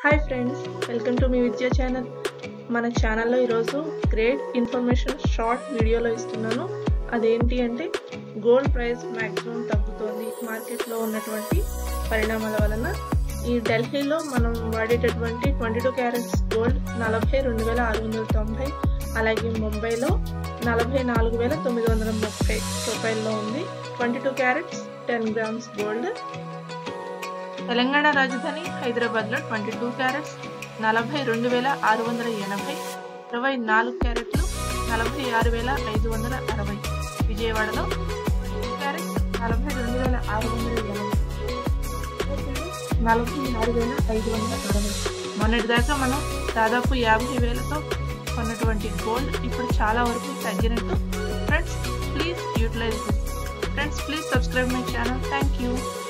Hi friends, welcome to మీ Vidya channel. మన ఛానల్లో ఈరోజు గ్రేట్ ఇన్ఫర్మేషన్ షార్ట్ వీడియోలో ఇస్తున్నాను. అదేంటి అంటే గోల్డ్ ప్రైస్ మ్యాక్సిమం తగ్గుతోంది మార్కెట్లో ఉన్నటువంటి పరిణామాల వలన. ఈ ఢిల్లీలో మనం వాడేటటువంటి 22 క్యారెట్స్ గోల్డ్ 42,690, అలాగే ముంబైలో 44,930 రూపాయల్లో ఉంది. 22 క్యారెట్స్ 10 గ్రామ్స్ గోల్డ్. తెలంగాణ రాజధాని హైదరాబాద్లో 22 క్యారెట్స్ 42,680, 24 క్యారెట్లు 46,560. విజయవాడలో 22 క్యారెట్స్ 42,680, 46,560. మొన్నటిదాకా మనం దాదాపు 50,000తో కొన్నటువంటి గోల్డ్ ఇప్పుడు చాలా వరకు తగ్గినట్టు. Friends, please utilise this. Friends, please subscribe my channel. Thank you.